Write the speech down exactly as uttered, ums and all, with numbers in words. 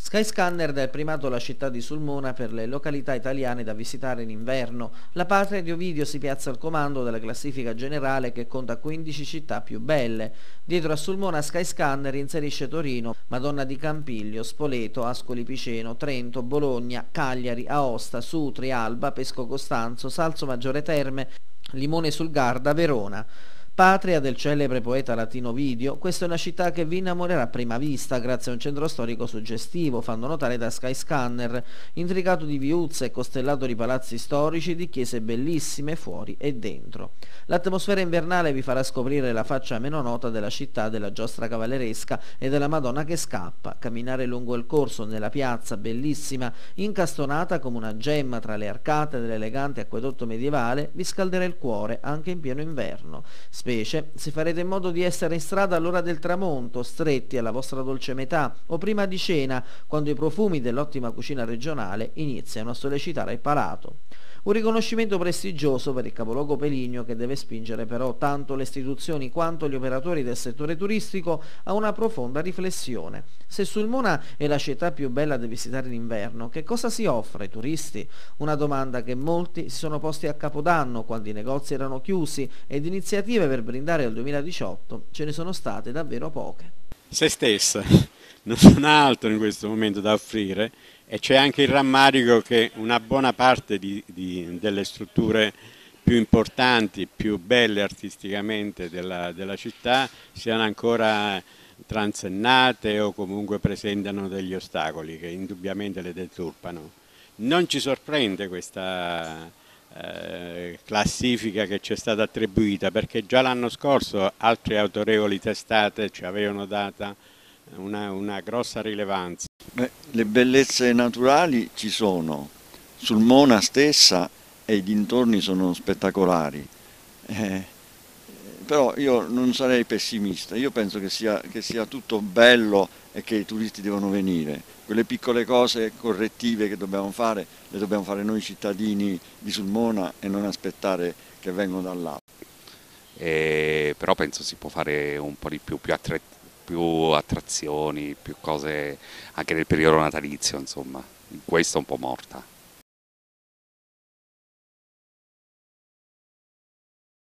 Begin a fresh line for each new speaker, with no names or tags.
Skyscanner dà il primato alla città di Sulmona per le località italiane da visitare in inverno. La patria di Ovidio si piazza al comando della classifica generale che conta quindici città più belle. Dietro a Sulmona Skyscanner inserisce Torino, Madonna di Campiglio, Spoleto, Ascoli Piceno, Trento, Bologna, Cagliari, Aosta, Sutri, Alba, Pesco Costanzo, Salso Maggiore Terme, Limone sul Garda, Verona. Patria del celebre poeta latino Ovidio, questa è una città che vi innamorerà a prima vista grazie a un centro storico suggestivo, fanno notare da Skyscanner, intricato di viuzze e costellato di palazzi storici, di chiese bellissime fuori e dentro. L'atmosfera invernale vi farà scoprire la faccia meno nota della città della giostra cavalleresca e della Madonna che scappa, camminare lungo il corso nella piazza bellissima, incastonata come una gemma tra le arcate dell'elegante acquedotto medievale, vi scalderà il cuore anche in pieno inverno. Specie se farete in modo di essere in strada all'ora del tramonto, stretti alla vostra dolce metà, o prima di cena, quando i profumi dell'ottima cucina regionale iniziano a sollecitare il palato. Un riconoscimento prestigioso per il capoluogo peligno che deve spingere però tanto le istituzioni quanto gli operatori del settore turistico a una profonda riflessione. Se Sulmona è la città più bella da visitare in inverno, che cosa si offre ai turisti? Una domanda che molti si sono posti a Capodanno, quando i negozi erano chiusi, ed iniziative per brindare al duemiladiciotto ce ne sono state davvero poche.
Se stessa, non ha altro in questo momento da offrire, e c'è anche il rammarico che una buona parte di, di, delle strutture più importanti, più belle artisticamente della, della città siano ancora transennate o comunque presentano degli ostacoli che indubbiamente le deturpano. Non ci sorprende questa eh, classifica che ci è stata attribuita, perché già l'anno scorso altre autorevoli testate ci avevano data una, una grossa rilevanza.
Beh, le bellezze naturali ci sono, Sulmona stessa e i dintorni sono spettacolari, eh, però io non sarei pessimista, io penso che sia, che sia tutto bello e che i turisti devono venire. Quelle piccole cose correttive che dobbiamo fare, le dobbiamo fare noi cittadini di Sulmona e non aspettare che vengano da là.
Eh, però penso si può fare un po' di più, più attrattivo. più attrazioni, più cose anche nel periodo natalizio, insomma, questo è un po' morta.